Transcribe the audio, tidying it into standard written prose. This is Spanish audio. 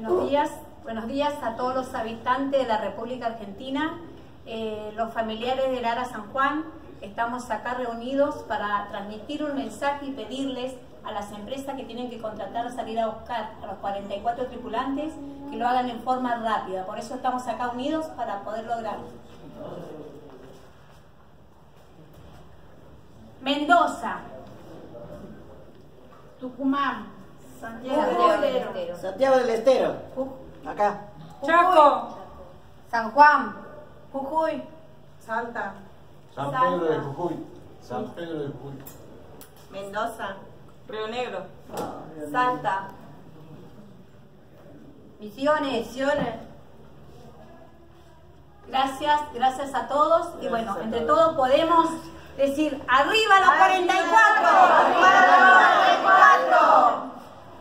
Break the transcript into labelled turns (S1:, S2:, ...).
S1: Buenos días a todos los habitantes de la República Argentina, los familiares del Ara San Juan. Estamos acá reunidos para transmitir un mensaje y pedirles a las empresas que tienen que contratar, salir a buscar a los 44 tripulantes, que lo hagan en forma rápida. Por eso estamos acá unidos para poder lograrlo. Mendoza, Tucumán,
S2: Santiago del Estero, acá.
S3: Chaco,
S1: San Juan, Jujuy,
S3: Salta,
S4: San Pedro de Jujuy. San Pedro de Jujuy.
S3: Mendoza, Río Negro,
S1: Salta, Misiones. Gracias a todos. Y bueno, entre todos podemos decir ¡arriba los 44! ¡Arriba los 44!